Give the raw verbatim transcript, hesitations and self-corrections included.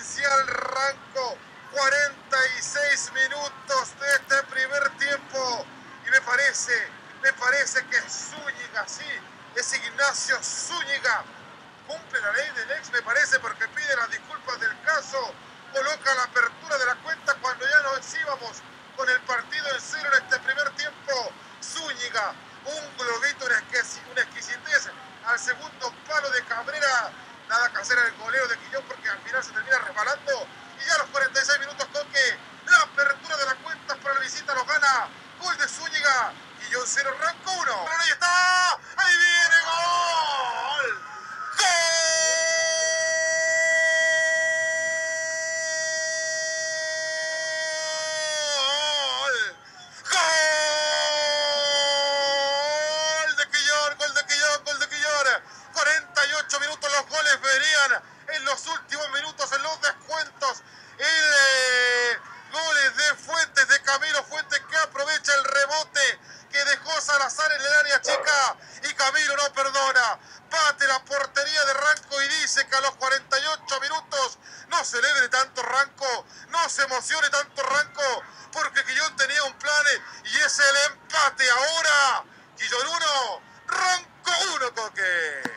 oficial Ranco. cuarenta y seis minutos de este primer tiempo. Y me parece, me parece que Zúñiga, sí, es Ignacio Zúñiga. Cumple la ley del ex, me parece, porque pide las disculpas del caso. Coloca la apertura de la cuenta cuando ya nos íbamos con el partido en cero en este primer tiempo. Zúñiga, un globito, una exquisitez al segundo palo de Cabrera. Nada que hacer el goleo de Quillón porque al final se termina resbalando. Y ya a los cuarenta y seis minutos Coque, la apertura de la cuenta para la visita lo gana. Gol de Zúñiga. Quillón cero, Ranco uno. Ahí está. Ahí viene gol. ¡Gol! ¡Gol de Quillón! ¡Gol de Quillón! ¡Gol de Quillón! cuarenta y ocho minutos, los goles venían en los últimos minutos, en los descuentos. El eh, goles de Fuentes, de Camilo Fuentes, que aprovecha el rebote que dejó Salazar en el área chica. Y Camilo no perdona. Bate la portería de Ranco y dice que a los cuarenta y ocho minutos no celebre tanto Ranco, no se emocione tanto Ranco, porque Quillón tenía un plan y es el empate ahora. Quillón uno, Ranco uno, Coque.